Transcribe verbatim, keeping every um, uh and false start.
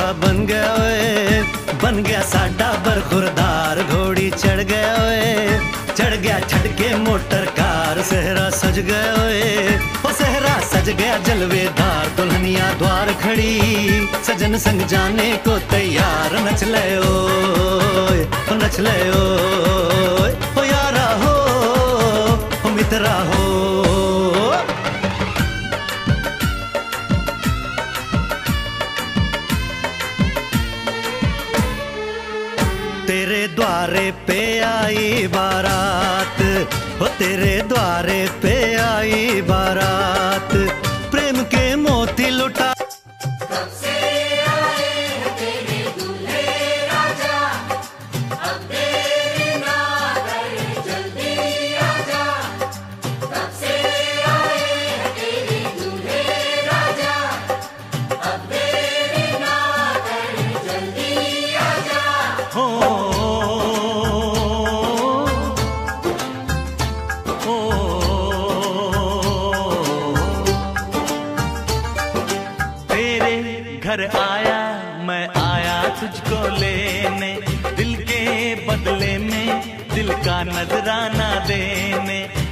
दूल्हा बन गया ओए, बन गया साडा बरखुरदार। घोड़ी चढ़ गया ओए, चढ़ गया छटके मोटर कार। सेहरा सज गया ओए, ओ सेहरा सज गया जलवेदार। दुल्हनिया द्वार खड़ी, सजन संग जाने को तैयार। नच ले ओए, ओ नच ले ओए, ओ यारा हो, ओ मित्रा हो। तेरे द्वारे पे आई बारात, हो तेरे द्वारे पे आई बारात। प्रेम के मोती लुटा कब से आए हैं तेरे दूल्हे राजा, अब देरी ना कर जल्दी आजा। कब से आए हैं तेरे दूल्हे राजा, अब देरी ना कर जल्दी आजा। हो घर आया मैं आया तुझको लेने, दिल के बदले में दिल का नजराना देने।